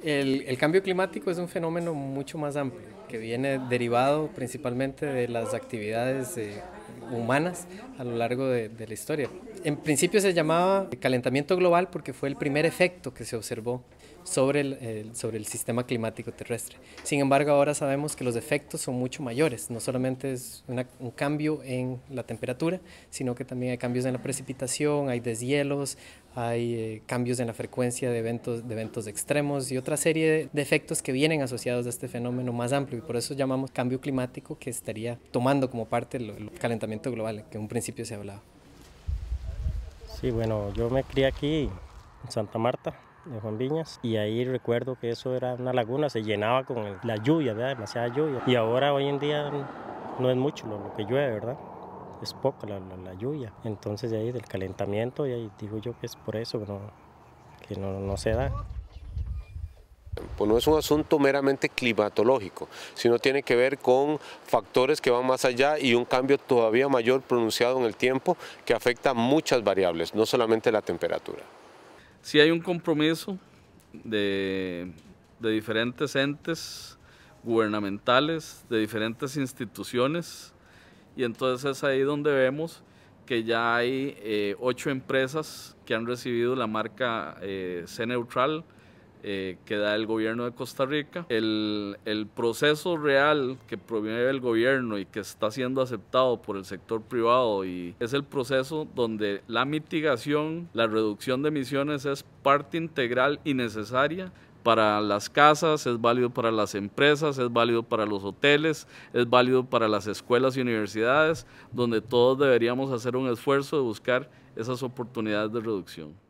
El cambio climático es un fenómeno mucho más amplio, que viene derivado principalmente de las actividades humanas a lo largo de la historia. En principio se llamaba calentamiento global porque fue el primer efecto que se observó sobre el sistema climático terrestre. Sin embargo, ahora sabemos que los efectos son mucho mayores. No solamente es un cambio en la temperatura, sino que también hay cambios en la precipitación, hay deshielos, hay cambios en la frecuencia de eventos extremos y otra serie de efectos que vienen asociados a este fenómeno más amplio, y por eso llamamos cambio climático, que estaría tomando como parte el calentamiento global, que en un principio se hablaba. Sí, bueno, yo me crié aquí en Santa Marta, de Juan Viñas, y ahí recuerdo que eso era una laguna, se llenaba con la lluvia, ¿verdad? Demasiada lluvia. Y ahora, hoy en día, no es mucho lo que llueve, ¿verdad? Es poca la lluvia. Entonces, de ahí del calentamiento, y ahí digo yo que es por eso que no se da. Pues no es un asunto meramente climatológico, sino tiene que ver con factores que van más allá y un cambio todavía mayor pronunciado en el tiempo que afecta muchas variables, no solamente la temperatura. Sí hay un compromiso de diferentes entes gubernamentales, de diferentes instituciones, y entonces es ahí donde vemos que ya hay 8 empresas que han recibido la marca C-Neutral, que da el gobierno de Costa Rica. El proceso real que promueve el gobierno y que está siendo aceptado por el sector privado y es el proceso donde la mitigación, la reducción de emisiones es parte integral y necesaria para las casas, es válido para las empresas, es válido para los hoteles, es válido para las escuelas y universidades, donde todos deberíamos hacer un esfuerzo de buscar esas oportunidades de reducción.